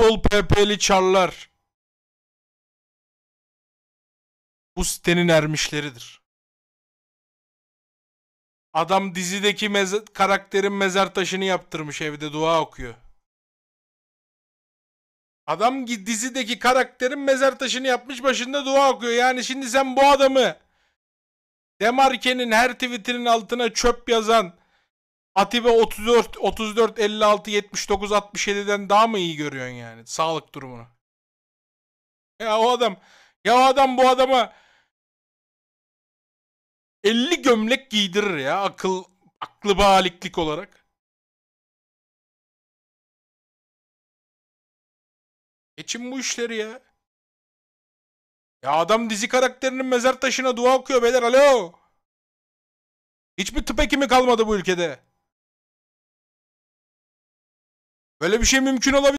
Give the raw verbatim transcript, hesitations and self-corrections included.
bol P P'li çarlar bu sitenin ermişleridir. Adam dizideki mez karakterin mezar taşını yaptırmış, evde dua okuyor. Adam dizideki karakterin mezar taşını yapmış, başında dua okuyor. Yani şimdi sen bu adamı Demarke'nin her tweetinin altına çöp yazan Atibe otuz dört otuz dört elli altı yetmiş dokuz altmış yedi'den daha mı iyi görüyorsun yani sağlık durumunu? Ya o adam ya o adam bu adama elli gömlek giydirir ya, akıl aklı baliklik olarak. Geçin bu işleri ya. Ya adam dizi karakterinin mezar taşına dua okuyor beyler, alo. Hiç mi tıp hekimi kalmadı bu ülkede? Böyle bir şey mümkün olabilir.